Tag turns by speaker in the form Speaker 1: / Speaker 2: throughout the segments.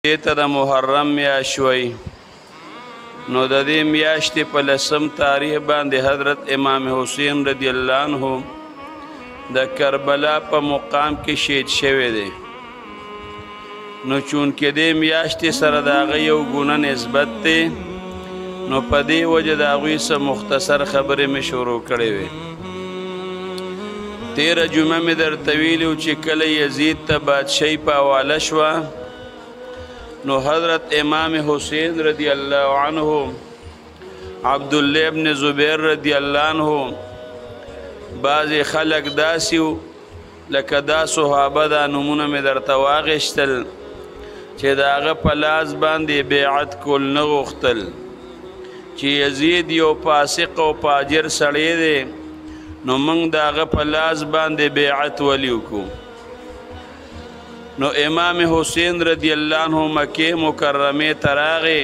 Speaker 1: دیتا دا محرم میاشت وی نو دا دی میاشتی پا لسم تاریخ باندې حضرت امام حسین رضی اللہ عنہ دا کربلا پا مقام کی شهید شوی دی نو چونکه دی میاشتی سره دا غی و گونه نسبت دی نو پا دی وجه دا غی سا مختصر خبری می شروع کردی وی تیر جمعه می در طویلیو چی کل یزید تا بادشاہی پا حواله شوا نو حضرت امام حسین رضی اللہ عنہ عبداللہ ابن زبیر رضی اللہ عنہ بعضی خلق داسیو لکه دا صحابه دا نمونه می در تواغشتل چه دا آغا پلاز باندې بیعت کول نغختل چه یزید یو پاسق و پاجر سڑی دے نو منگ دا آغا پلاز باندې بیعت ولیو کو نو امام حسین رضی اللہ عنہ مکہ مکرمے تراغے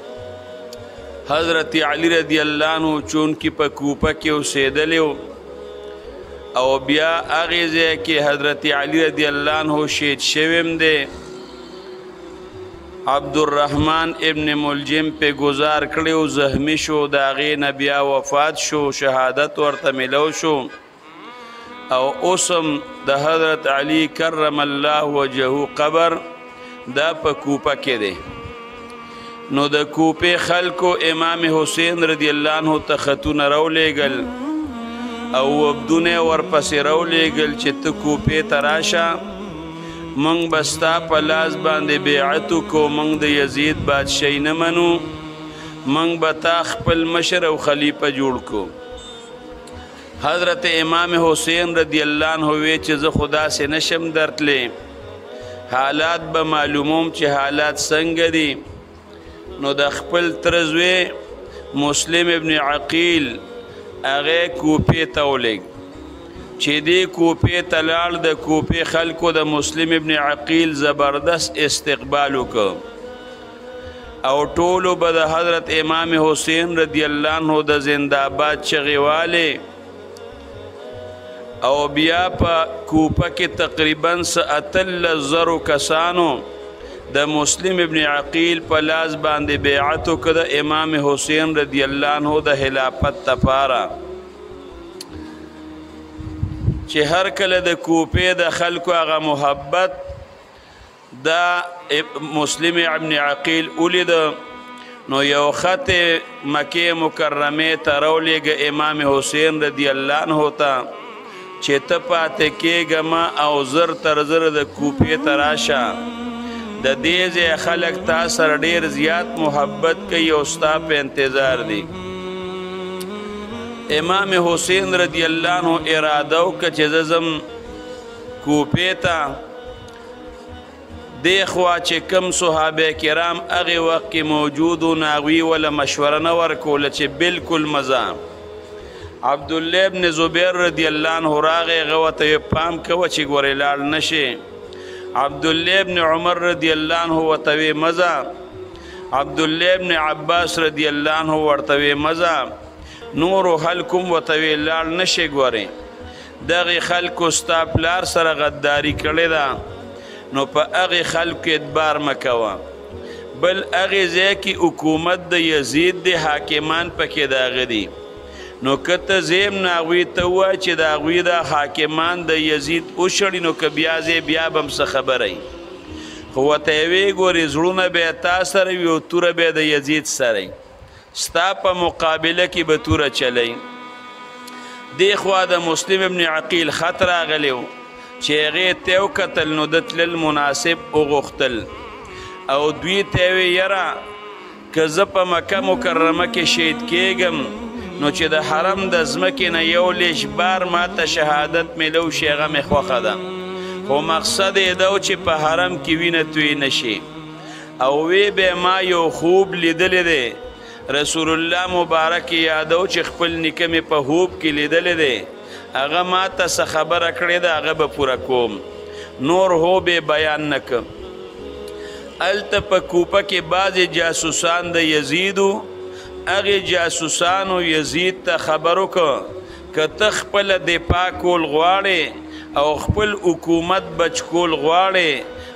Speaker 1: حضرت علی رضی اللہ عنہ چون کی پا کوپا کے اسیدلیو او بیا آغیزے کہ حضرت علی رضی اللہ عنہ شہید شویم دے عبد الرحمن ابن ملجم پہ گزار کڑیو زخمی شو داغی نبیا وفات شو شہادت ورطا ملو شو او اسم دا حضرت علی کرم اللہ وجہو قبر دا پا کوپا کے دے نو دا کوپے خلکو امام حسین رضی اللہ عنہ تخطون رو لے گل او عبدون ورپس رو لے گل چت کوپے تراشا منگ بستا پلاز باندے بیعتو کو منگ دا یزید بادشاہی نمنو منگ بتا خپل مشر او خلیفہ جوڑ کو حضرت امام حسین رضی اللہ عنہ وی چه ز خدا سے نشم درتلے حالات با معلوموم چه حالات سنگ دی نو د خپل ترزوی مسلم ابن عقیل اغه کوپی تولگ چه دی کوپی تلال د کوپی خلکو د مسلم ابن عقیل زبردست استقبالو که او ټولو به د حضرت امام حسین رضی اللہ عنہ د زندآباد چغیواله او بیا پا کوپا کی تقریباً اتل زرو کسانو دا مسلم ابن عقیل پلاز باندے بیعتو کدا امام حسین رضی اللہ عنہ دا حلافت تپارا چه ہر کل دا کوپے دا خلکو آغا محبت دا مسلم ابن عقیل اولی دا نو یو خط مکی مکرمی ترولی گا امام حسین رضی اللہ عنہ تا چه تا پاتے کے گما او زر تر زر دا کوپی تراشا دا دیز خلق تا سر دیر زیاد محبت کئی اوستا پہ انتظار دی امام حسین رضی اللہ عنہ ارادو کچھ ززم کوپی تا دیخوا چه کم صحابہ کرام اغی وقت کی موجودو ناغوی ولا مشورہ نورکو لچه بالکل مزام عبداللہ ابن زبیر رضی اللہ عنہ راغے غوطہ پام کوا چی گوری لال نشے عبداللہ ابن عمر رضی اللہ عنہ وطوی مزا عبداللہ ابن عباس رضی اللہ عنہ ورطوی مزا نور و حلکم وطوی لال نشے گوری داغی خلق استا پلار سر غداری کردی دا نو پا اغی خلق ادبار مکوا بل اغی زیکی حکومت دا یزید دی حاکمان پکی داغی دی نو کته زیم ناغوی توا چې دا غوی دا حاکمان د یزید اوشړي نو که بیا زی بیا بم څه خبرای خو ته وی ګورې زړونه به تا سره وي او توره به د یزید سره ستا په مقابله کې به توره چلی دی خوا د مسلم ابن عقیل خط راغلیو چې هغې ته وکتل نو د تلل مناسب وغوښتل او دوی ته وی یره که زه په مکه مکرمه کې شهید کېږم نو چې د حرم د ځمکې نه یو لیش بار ما ته شهادت میلو شي هغه مې خوښه ده خو مقصد یې ده چې په حرم کې وینه توی نشي او وی به ما یو خوب لیدلی دی رسول الله مبارک یادو چې خپل نیکه مې په خوب کې لیدلی دی هغه ما ته څه خبره کړې ده هغه به پوره کوم نور هو به بیان نه کړم هلته په کوپه کې بعضې جاسوسان د یزیدو اغی جاسوسانو یزید تا خبرو که تخپل دفاع کول غواړي او خپل حکومت بچ کول غواړي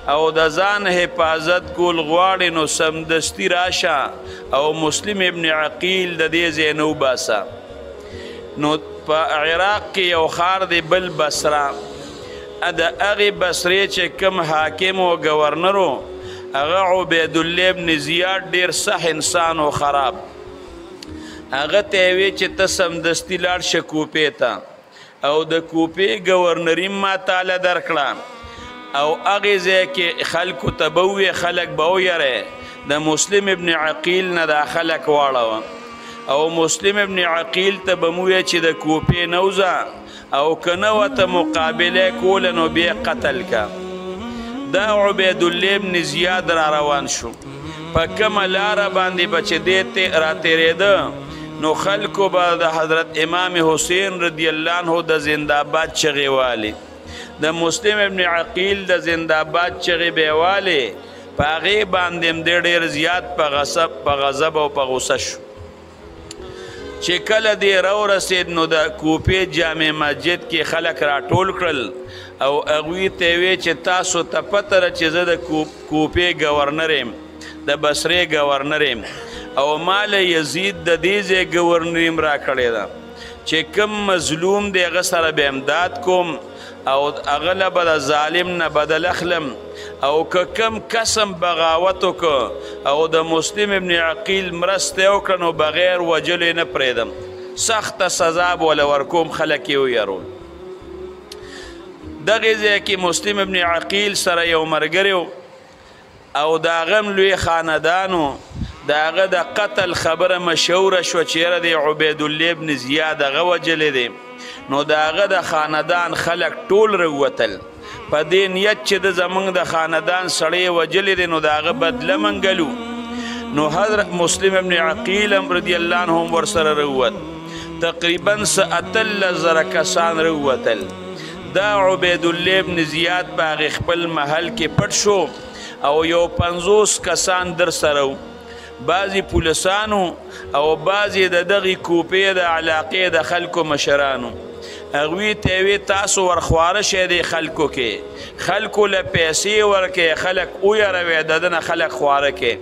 Speaker 1: او د ځان حفاظت کول غواړې نو سمدستي راشه او مسلم ابن عقیل د دې ځای نه وباسه. نو په عراق کې یو ښار دی بل بصره، د هغې بصرې چې کوم حاکم و ګورنر و هغه عبیدالله ابن زیاد ډېر سخ انسان و خراب. هغه ته یې وی چې ته سمدستي لاړ شه کوپې ته او د کوپې ګورنري ما تاله درکړه او هغې ځای کې خلکو ته به ووایې خلک به ویری د مسلم ابن عقیل نه دا خلک واړوه او مسلم ابن عقیل ته به مو ووایې چې د کوپې نه وځه او که نه ورته مقابله کوله نو بیا قتل که. دا عبیدالله ابن زیاد را روان شو. په کومه لاره باندې به چې دی راتېرېده نو خلکو به د حضرت امام حسین رضی الله عنه د زنده‌باد چغې والې، د مسلم ابن عقیل د زنده‌باد چغې به یې والې. په هغې باندې هم دی ډېر زیات په غضب او په غصه شو. چې کله دی راورسېد نو د کوپې جامع مسجد کې خلک راټول کړل او هغوی ته یې وی چې تاسو ته پته ده چې زه د کوپې ګورنر یم، د بصرې ګورنر یم او مال یزید د دې ځای ګورنري م راکړې ده چې کوم مظلوم دی هغه سره به امداد کوم او هغه له به د ظالم نه بدل اخلم او که کم قسم بغاوت وکړه او د مسلم ابن عقیل مرسته یې وکړه نو بغیر وجلو یې نه پرېږدم، سخته سزا به وله ورکوم. خلک یې ویرول. دغې ځای کې مسلم ابن عقیل سره یو ملګری او د هغه هم لوی خاندان و. د هغه د قتل خبره مشهوره شوه چې یاره د عبیدالله ابن زیاد هغه وجلی دی. نو د هغه د خاندان خلک ټول راووتل په دې نیت چې د زمونږ د خاندان سړی وجلی دی نو د هغه بدله منګلو. نو حضرت مسلم ابن عقیل هم رضی الله عنه هم ورسره راووت. تقریبا 18,000 کسان راووتل. دا عبیدالله ابن زیاد په هغې خپل محل کې پټ شو او یو 50 کسان در سره و، بعضې پولیسانو او بعضې د دغې کوپې د علاقې د خلکو مشرانو. هغوی ته یې وی تاسو ورخواره شئ دې خلکو کې، خلکو له پیسې ورکئ، خلک ویروئ، د ده نه خلک خواره کئ.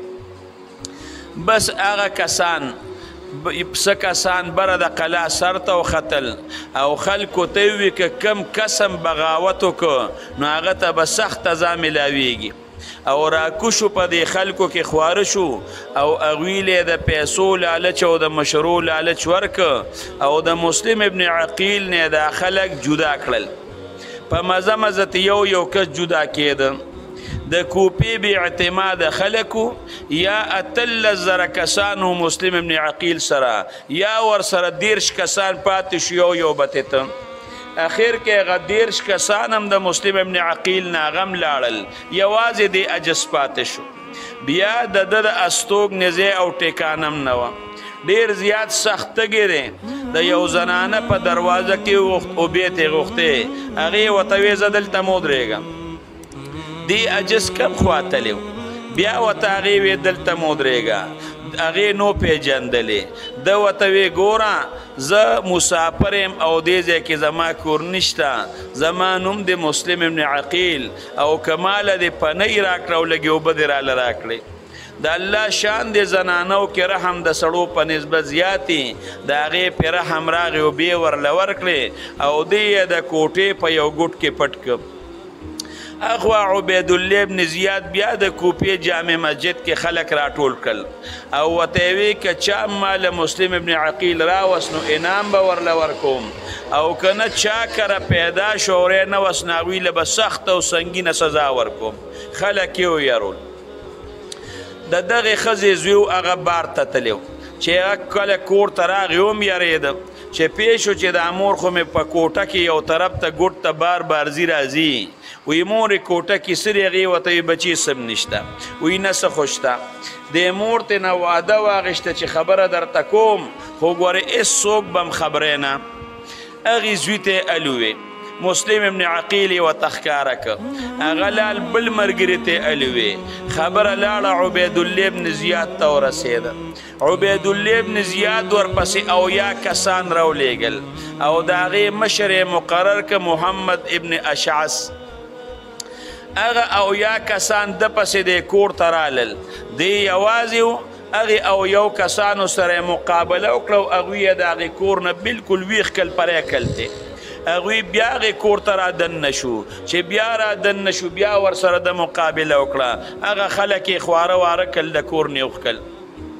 Speaker 1: بس هغه کسان څه کسان بره د قلا سر ته وختل او خلکو ته یې ووی که کم قسم بغاوت وکړه نو هغه ته به سخت سزا میلاویږي او راکوشو په دې خلکو کې خواره شو او هغوی له د پیسو لالچ او د مشرو لالچ ورکه او د مسلم ابن عقیل نه دا خلک جدا کړل. په مزه مزه یو کس جدا کېده. د کوپې بې اعتماد خلکو یا 18,000 کسانو مسلم ابن عقیل سره یا ورسره 30 کسان پاتې شو یو بتېته. اخر کې هغه 30 کسان هم د مسلم ابن عقیل نه هغه هم لاړل، یوازې د عجز پاتې شو. بیا د ده د استوګنې ځای او ټیکانه هم نه وه. ډېر زیات سخت تږی دی. د یو زنانه په دروازه کې اوبې ترې غوښتې، هغې ورته ویې زه دلته مه ودرېږم. دی عجز کم خوا تلی و، بیا ورته هغې ویې دلته مه ودرېږه، هغې نو پیژندلې. ده ورته ویې ګوره زه مسافر یم او دې ځای کې زما کور نشته، زما نوم د مسلم ابن عقیل او که ماله دې پنۍ راکړه او لږې اوبه دې راله راکړې. د الله شان د زنانو کې رحم د سړو په نسبت زیاتې، د هغې پې رحم راغې اوبې ورله ورکړې او دې یې د کوټې په یو ګوټ کې پټ کړ. اخوا عبیدالله ابن زیاد بیا د کوپې جامع مسجد کې خلک راټول کړل او ورته یې وی که چا مال مسلم ابن عقیل راوست نو انعام به ورله ورکوم او که نه چا کره پیدا شو او نه وس نو هغوی له به سخته او سنګینه سزا ورکوم. خلک یې ویرول. د دغې ښځې زوی هغه بار ته تلی و چې هغه کله کور ته راغی هم یارېده چې پېښ شو چې دا مور خو مې په کوټه کې یو طرف ته ګوټ ته بارزي راځي. وی مور کوټه کې سرې هغې ورته وی بچي سم نشته، وی نه څه خو شته. د مور ترې نه وعده واخیسته چې خبره درته کوم خو ګورې هېڅوک به م خبرې نه. هغې زوی ته یې الوې مسلم ابن عقیل یې ورته ښکاره کړ. هغه لال بل ملګري ته یې الوې. خبره لاړه عبیدالله ابن زیاد ته ورسېده. عبیدالله ابن زیاد ورپسې 80 کسان راولېږل او د هغې مشر یې مقرر که محمد ابن اشعث. هغه اویا کسان د پسې د کور ته رالل دی یوازې و هغې او یو کسانو سره مقابله وکړه او هغوی یې د هغې کور نه بلکل ویښ کړل پری کړل دی هغوی بیا هغې کور ته را دننه شو چې بیا را دننه شو بیا ورسره د مقابله وکړه هغه خلک یې خواره واره کړل د کور نه یې وښکل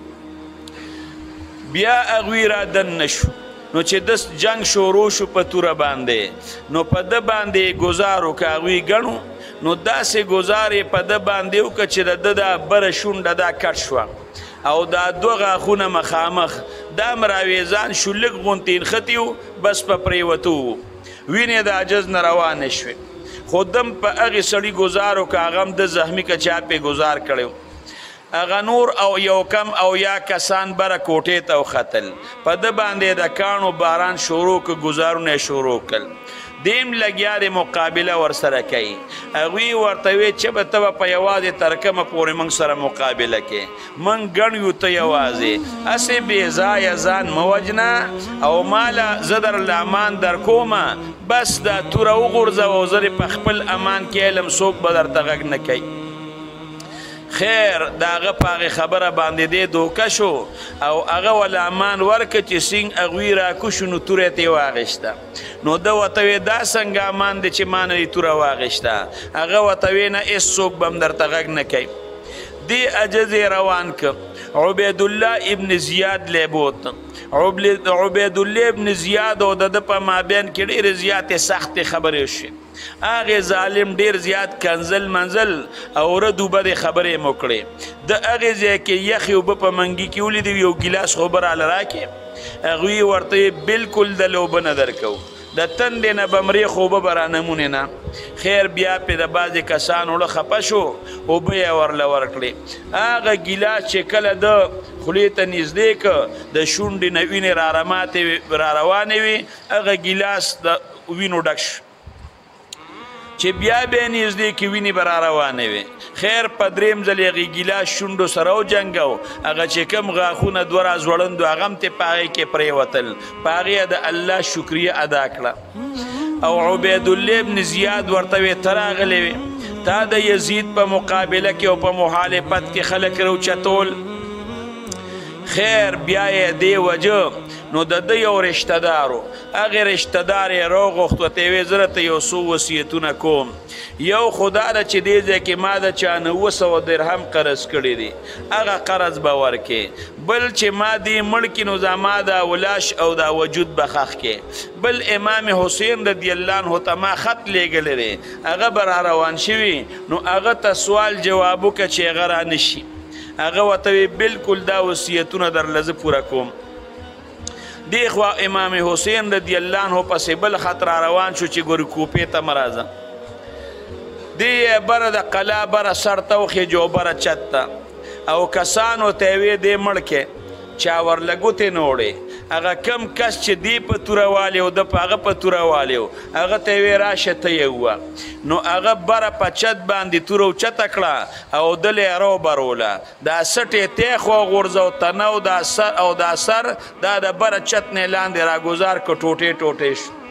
Speaker 1: بیا هغوی را دننه شو نو چې دس جنگ شروع شو په توره باندې نو په ده باندې ګزار وکړه هغوی ګڼو نو داسې ګزار یې په ده باندې وکړه چې د ده دا بره شونډه دا کټ شوه او دا دوه غاښونه مخامخ دا مراویزان شو لږ غونتې نښتي وو بس په پرېوتو وو وینې د عجز نه روانې شوې خو دم په هغې سړي ګزار وکړه هغه هم د زخمي که چا پې ګزار کړی هغه نور او یو کم او یا کسان بره کوټې ته وختل په ده باندې د کاڼو باران شروع که ګزارونه یې شروع کړل دیم لګیا د مقابله ورسره کوي هغوی ورته وی چې به ته به په یوازې تر کومه پورې موږ سره مقابله کې موږ ګڼ یو ته یوازې هسې بې ځایه ځان مه وجنه او ماله زه درله امان در کومه بس دا توره وغورځوه او زه په خپل امان کې علم څوک به درته غږ نه کوي خیر د هغه په هغې خبره باندې دی دوکه شو او هغه ول امان ورکه چې سینګ هغوی راکوشو نو توره یې ترې واخیسته نو ده ورته وی دا څنګه امان دی چې ما نه دې توره واخیسته هغه ورته وی نه هېڅ څوک به هم درته غږ نه کوي دې عجز یې روان که عبیدالله ابن زیاد لیبوت عبیدالله ابن زیاد او د ده په مابین کې ډېرې زیاتې سختې خبرې وشوې هغې ظالم ډېر زیات کنزل منزل او رد اوبه د خبرې مو کړې د هغې ځای کې یخې اوبه په منګي کې ولیدې یو ګیلاس خو به راله راکې هغوی ورته بلکل د اوبه نه درکوو د تندې نه به مرې خو اوبه به رانمونې نه خیر بیا پې د بعضې کسانو له خفه شو اوبه یې ورله ورکړې هغه ګیلاس چې کله د خولې ته نږدې که د شونډې نه وینې را روانې وي هغه ګیلاس د وینو ډک شو چې بیا به نږدې کې وینې به را روانې وي خیر په درېیم ځل یې هغې ګیلاس شونډو سره وجنګو هغه چې کوم غاښونه دوه را ځوړندو هغه هم ترې په هغې کې پرېوتل په هغې یې د الله شکریه ادا کړه او عبیدالله ابن زیاد ورته وی ته راغلی وې تا د یزید په مقابله کې او په مخالفت کې خلک راوچتول خیر بیا یې دې وجه نو د ده یو رشته دار و هغې رشته دار یې راوغوښت ورته یې وی زه راته یو څو وصیتونه کوم یو خو دا ده چې دې ځای کې ما د چا 900 درهم قرض کړی دی هغه قرض به ورکې بل چې ما دې مړ کړي نو زما دا ولاش او دا وجود به ښخ کې بل امام حسین رضی الله عنه ته ما خط لیږلی دی هغه به را روان شوي نو هغه ته سوال جواب وکړه چې هغه را نشي هغه ورته وی بلکل دا وصیتونه درله زه پوره کوم دی خوا امام حسین رضی الله عنه پسې بل خط را روان شو چې ګورې کوپې ته مه راځه دی یې بره د قلا بره سر ته وخېجو بره چت ته او کسانو ته یې وی دی مړ کې چا ورله ګوتې نه وړې هغه کم کس چې دی په توره والی و ده په هغه په توره والی و هغه ته یې وی راشه ته یې ووه نو هغه بره په چت باندې توره اوچته کړه او دله یې راوبروله دا سټ یې تیخ وغورځو تنه او دا سر دا د بره چت نه لاندې راګزار که ټوټې ټوټې شو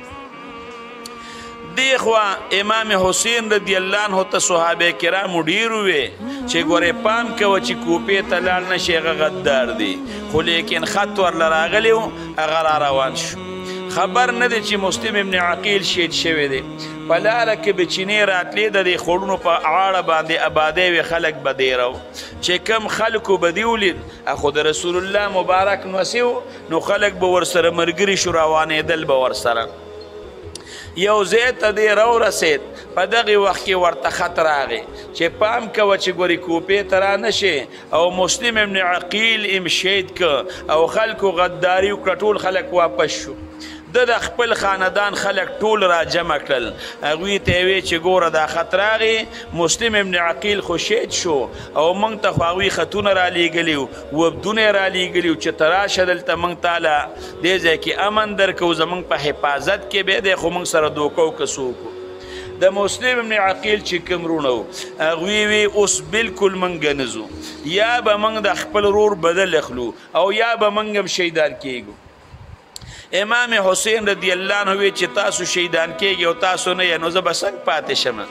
Speaker 1: دی خوا امام حسین رضی الله عنه ته صحابه کرامو ډېر ووې چې ګورې پام کوه چې کوپې ته لاړ نه شي هغه غدار دی خو لیکن خط ورله راغلی و هغه را روان شو خبر نه دی چې مسلم ابن عقیل شهید شوی دی په لاره کې به چینې راتلې د دې خوړونو په غاړه باندې ابادۍ وې خلک به دیره و چې کم خلکو به دې ولید خو د رسول الله مبارک نوسي و نو خلک به ورسره ملګري شو روانېدل به ورسره یو ځای ته دی راورسېد په دغې وخت کې ورته خط راغی چې پام کوه چې ګورې کوپې ته را نه شي او مسلم ابن عقیل ام شهید که او خلکو غداري وکړه ټول خلک واپس شو د خپل خاندان خلک ټول را جمع کړل هغوی ته یې وی چې ګوره دا خط راغی مسلم ابن عقیل خو شهید شو او موږ ته خو هغوی خطونه را لیږلي وو وفدونه یې را لیږلي وو چې ته راشه دلته موږ تاله دې ځای کې امن درکوو زموږ په حفاظت کې به دی خو موږ سره دوکه وکړه څوک د مسلم ابن عقیل چې کوم وروڼه وو هغوی وی اوس بلکل موږ نځو یا به موږ د خپل ورور بدل اخلو او یا به موږ هم شهیدان کیږو امام حسین رضی الله عنه وی چې تاسو شهیدان کیږئ او تاسو نه یې نو زه به څنګه پاتې شم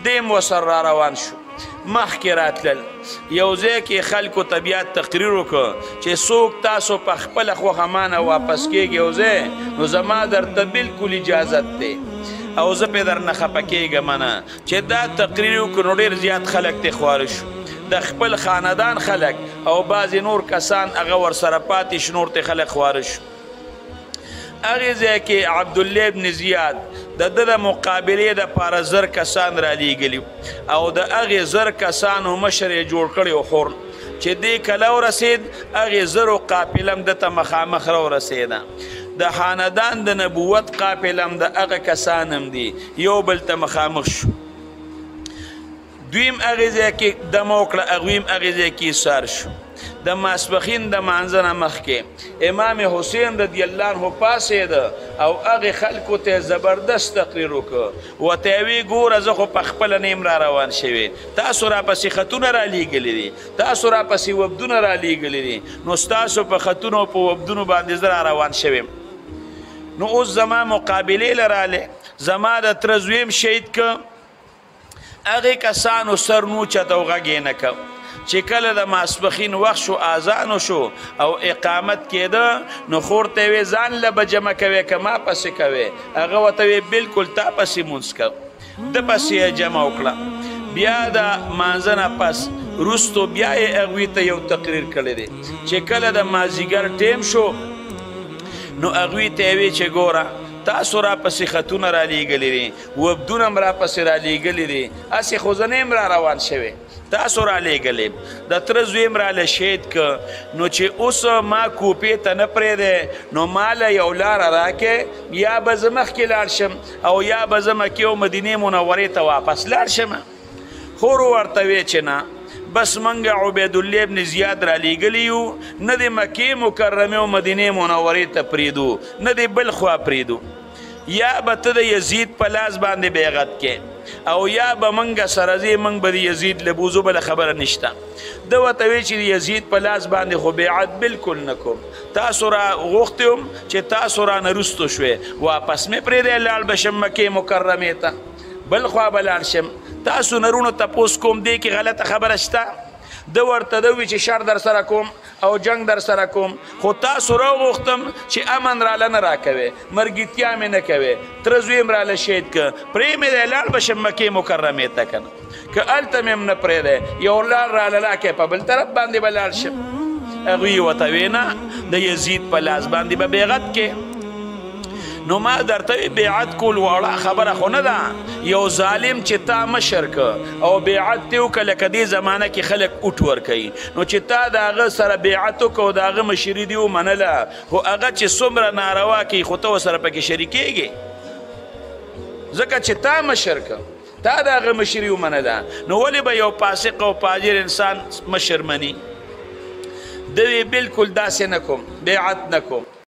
Speaker 1: دیم ورسره را روان شو مخکې راتلل یو ځای کې خلکو طبیعت تقریر وکړه چې څوک تاسو په خپله خوښه مانه واپس کېږي یو ځای نو زما درته بلکل اجازت دی او زه پې درنه خفه کېږم نه چې دا تقریر وکړو نو ډېر زیات خلک ترې خواره شو د خپل خاندان خلک او بعضې نور کسان هغه ورسره پاتې شو نور ترې خلک خواره شو هغې ځای کې عبدالله ابن زیاد د ده د مقابلې دپاره زر کسان رالیږلي او د هغې زر کسانو مشر یې جوړ کړی و خورن چې دې کله ورسېد هغې زرو قافله هم ده ته مخامخ راورسېده د خاندان د نبوت قافله هم د هغه کسان هم دي یو بل ته مخامخ شو دویم هغې ځای کې دمه وکړه هغوی هم هغې ځای کې ایسار شو د ماسپښین د مانځه نه مخکې امام حسین رضی الله عنه پاڅېده او هغې خلکو ته زبردست تقریر وکړه ورته یې وی ګوره زه خو په خپله نیم را روان شوی تاسو راپسې خطونه رالیږلي دي تاسو راپسې وفدونه رالیږلي دي نو ستاسو په خطونو او په وفدونو باندې زه را روان شویم نو اوس زما مقابلې له رالی زما د تره زویم شهید که هغې کسانو سر نو چته او غږ یې نه که چې کله د ماسپښین وخت شو اذان شو او اقامت کېده نو خور ته یې ځان له به جمع کوې که ما پسې کوې هغه ورته وی بلکل تا پسې مونځ که ده پسې یې جمع وکړه بیا د مانځه نه پس وروستو بیا یې هغوی ته یو تقریر کړی دی چې کله د مازدیګر ټیم شو نو هغوی ته یې وی چې ګوره تاسو را پسې خطونه را لیږلي دي وفدونه هم را پسې را لیږلي دي هسې خو زه نه یم را روان شوی تاسو را لیږلې د تره زوی م راله شهید که نو چې اوس ما کوپې ته نه پرېږدی نو ما له یو لاره راکې یا به زه مخکې لاړ شم او یا به زه مکې او مدینې منورې ته واپس لاړ شم خور ورته وی چې نه بس منګه عبیدالله ابن زیاد را لیږلی یو نه د مکې مکرمې او مدینې منورې ته پرېږدو نه د بل خوا پرېږدو یا به ته د یزید په لاس باندې بیعت کې او یا به منګه سره ځې منګ به د یزید له بوزو بله خبره نشته ده ورته وی چې د یزید په لاس باندې خو بیعت بلکل نه کوم تاسو را غوښتی وم چې تاسو رانه رستو شوې واپس مې پرېږدی لاړ به شم مکې مکرمې ته بل خوا به لاړ شم تاسو نرونو تپوس کوم دی کې غلطه خبره شته ده ورته ده وی چې شر در سره کوم او جنگ در سره کوم خو تاسو راوغوښتم چې امن راله نه راکوې مرګیتیا مې نه کوې تره زوی م راله شهید که پرې مې دی لاړ به شم مکې مکرمې ته که نه که هلته مې هم نه پرېږدی یو لار راله راکې په بل طرف باندې به لاړ شم هغوی ورته وی نه د یزید په لاس باندې به بیعت کې نو ما درته بیعت کول وړه خبره خو نه ده یو ظالم چې تا مشر که او بیعت دې وکړه لکه دې زمانه کې خلک اوټ ورکوي نو چې تا د هغه سره بیعت وکړه او د هغه مشري دې ومنله خو هغه چې څومره ناروا کوي خو ته ورسره پکې شریکېږې ځکه چې تا مشر که تا د هغه مشري ومنله نو ولې به یو فاسق او فاجر انسان مشر مني ده وی بلکل داسې نه کوم بیعت نه کوم